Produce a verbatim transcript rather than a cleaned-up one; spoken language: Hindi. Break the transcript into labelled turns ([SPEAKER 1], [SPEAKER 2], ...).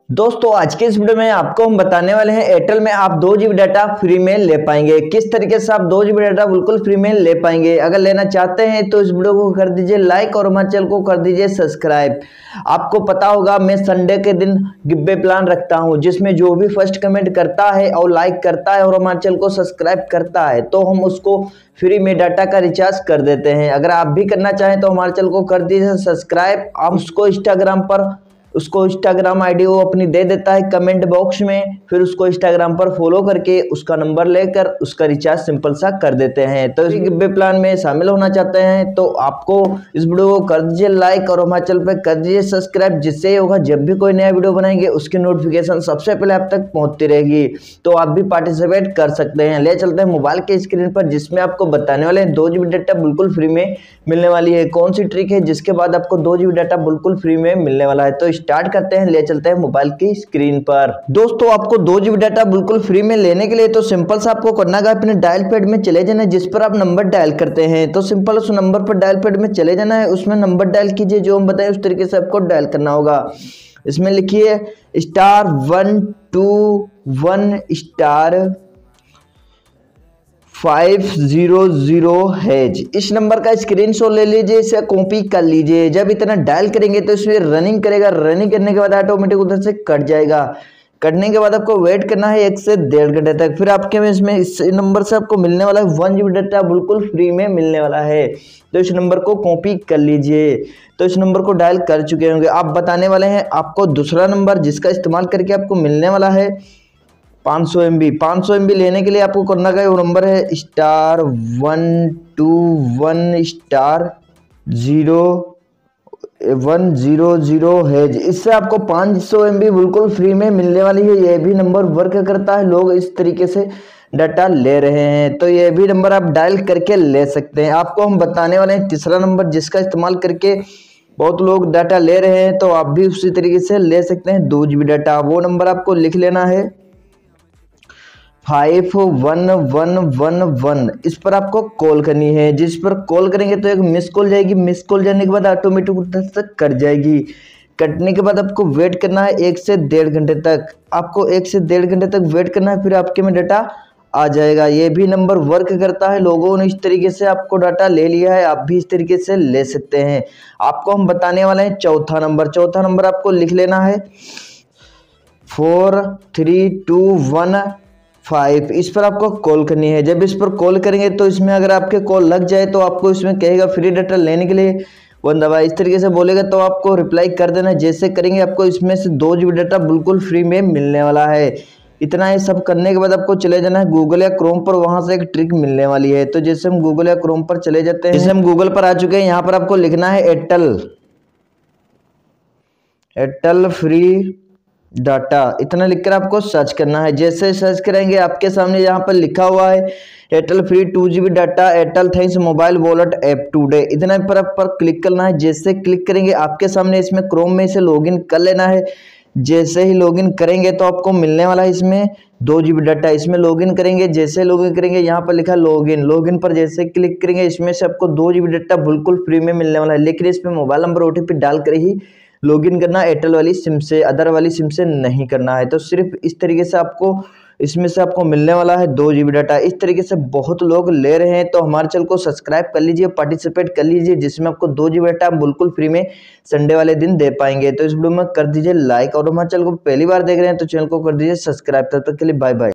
[SPEAKER 1] दोस्तों आज के इस वीडियो में आपको हम बताने वाले हैं एयरटेल में आप दो जीबी डाटा फ्री में ले पाएंगे। किस तरीके से आप दो जीबी डाटा बिल्कुल फ्री में ले पाएंगे। अगर लेना चाहते हैं तो इस वीडियो को कर दीजिए लाइक और हमारे चैनल को कर दीजिए सब्सक्राइब। आपको पता होगा मैं संडे के दिन गिब्बे प्लान रखता हूं, जिसमें जो भी फर्स्ट कमेंट करता है और लाइक करता है और हमारे चैनल को सब्सक्राइब करता है तो हम उसको फ्री में डाटा का रिचार्ज कर देते हैं। अगर आप भी करना चाहें तो हमारे चैनल को कर दीजिए सब्सक्राइब। आप उसको इंस्टाग्राम पर उसको इंस्टाग्राम आईडी वो अपनी दे देता है कमेंट बॉक्स में, फिर उसको इंस्टाग्राम पर फॉलो करके उसका नंबर लेकर उसका रिचार्ज सिंपल सा कर देते हैं। तो इस गिब्बे प्लान में शामिल होना चाहते हैं तो आपको इस वीडियो को कर दीजिए लाइक और हमारे चैनल पर कर दीजिए सब्सक्राइब, जिससे ये होगा जब भी कोई नया वीडियो बनाएंगे उसकी नोटिफिकेशन सबसे पहले आप तक पहुंचती रहेगी। तो आप भी पार्टिसिपेट कर सकते हैं। ले चलते हैं मोबाइल के स्क्रीन पर, जिसमें आपको बताने वाले हैं दो जीबी डाटा बिल्कुल फ्री में मिलने वाली है। कौन सी ट्रिक है जिसके बाद आपको दो जीबी डाटा बिल्कुल फ्री में मिलने वाला है, तो स्टार्ट करते हैं। ले चलते हैं मोबाइल की स्क्रीन पर। दोस्तों आपको दो जीबी डाटा बिल्कुल फ्री में लेने के लिए तो सिंपल सा आपको करना है अपने डायल पैड में चले जाना है, जिस पर आप नंबर डायल करते हैं। तो सिंपल उस नंबर पर डायल पैड में चले जाना है, उसमें नंबर डायल कीजिए जो हम बताएं उस तरीके से आपको डायल करना होगा। इसमें लिखिए star one two one star five zero zero hash. इस नंबर का स्क्रीनशॉट ले लीजिए, इसे कॉपी कर लीजिए। जब इतना डायल करेंगे तो इसमें रनिंग करेगा, रनिंग करने के बाद ऑटोमेटिक उधर से कट जाएगा। कटने के बाद आपको वेट करना है एक से डेढ़ घंटे तक। फिर आपके में इसमें इस नंबर से आपको मिलने वाला है वन जीबी डाटा बिल्कुल फ्री में मिलने वाला है। तो इस नंबर को कॉपी कर लीजिए। तो इस नंबर को डायल कर चुके होंगे। आप बताने वाले हैं आपको दूसरा नंबर जिसका इस्तेमाल करके आपको मिलने वाला है पाँच सौ एम बी। पाँच सौ एम बी लेने के लिए आपको करना का वो नंबर है star one two one star zero one zero zero hash. इससे आपको पाँच सौ एम बी बिल्कुल फ्री में मिलने वाली है। ये भी नंबर वर्क करता है, लोग इस तरीके से डाटा ले रहे हैं, तो ये भी नंबर आप डायल करके ले सकते हैं। आपको हम बताने वाले हैं तीसरा नंबर जिसका इस्तेमाल करके बहुत लोग डाटा ले रहे हैं, तो आप भी उसी तरीके से ले सकते हैं दो जीबी डाटा। वो नंबर आपको लिख लेना है five one one one one. इस पर आपको कॉल करनी है। जिस पर कॉल करेंगे तो एक मिस कॉल जाएगी, मिस कॉल जाने के बाद ऑटोमेटिक उधर तक कट जाएगी। कटने के बाद आपको वेट करना है एक से डेढ़ घंटे तक। आपको एक से डेढ़ घंटे तक वेट करना है, फिर आपके में डाटा आ जाएगा। ये भी नंबर वर्क करता है, लोगों ने इस तरीके से आपको डाटा ले लिया है, आप भी इस तरीके से ले सकते हैं। आपको हम बताने वाले हैं चौथा नंबर। चौथा नंबर आपको लिख लेना है four three two one five. इस पर आपको कॉल करनी है। जब इस पर कॉल करेंगे तो इसमें अगर आपके कॉल लग जाए तो आपको इसमें कहेगा फ्री डाटा लेने के लिए वन दबाए, इस तरीके से बोलेगा तो आपको रिप्लाई कर देना। जैसे करेंगे आपको इसमें से दो जीबी डाटा बिल्कुल फ्री में मिलने वाला है। इतना ही सब करने के बाद आपको चले जाना है गूगल या क्रोम पर, वहां से एक ट्रिक मिलने वाली है। तो जैसे हम गूगल या क्रोम पर चले जाते हैं, जैसे हम गूगल पर आ चुके हैं, यहाँ पर आपको लिखना है एयरटेल एयरटेल फ्री डाटा, इतना लिखकर आपको सर्च करना है। जैसे सर्च करेंगे आपके सामने यहाँ पर लिखा हुआ है Airtel free two GB data Airtel thanks mobile wallet app today. इतना पर आप पर क्लिक करना है। जैसे क्लिक करेंगे आपके सामने इसमें क्रोम में से लॉगिन कर लेना है। जैसे ही लॉगिन करेंगे तो आपको मिलने वाला है इसमें दो जीबी डाटा। इसमें लॉगिन करेंगे, जैसे लॉगिन करेंगे यहाँ पर लिखा लॉगिन, लॉगिन पर जैसे क्लिक करेंगे इसमें से आपको दो जीबी डाटा बिल्कुल फ्री में मिलने वाला है। लेकिन इसमें मोबाइल नंबर ओटीपी डाल कर ही लॉगिन करना, एयरटेल वाली सिम से, अदर वाली सिम से नहीं करना है। तो सिर्फ इस तरीके से आपको इसमें से आपको मिलने वाला है दो जीबी डाटा। इस तरीके से बहुत लोग ले रहे हैं, तो हमारे चैनल को सब्सक्राइब कर लीजिए, पार्टिसिपेट कर लीजिए, जिसमें आपको दो जीबी डाटा बिल्कुल फ्री में संडे वाले दिन दे पाएंगे। तो इस वीडियो में कर दीजिए लाइक और हमारे चैनल को पहली बार देख रहे हैं तो चैनल को कर दीजिए सब्सक्राइब। तब तक के लिए बाय बाय।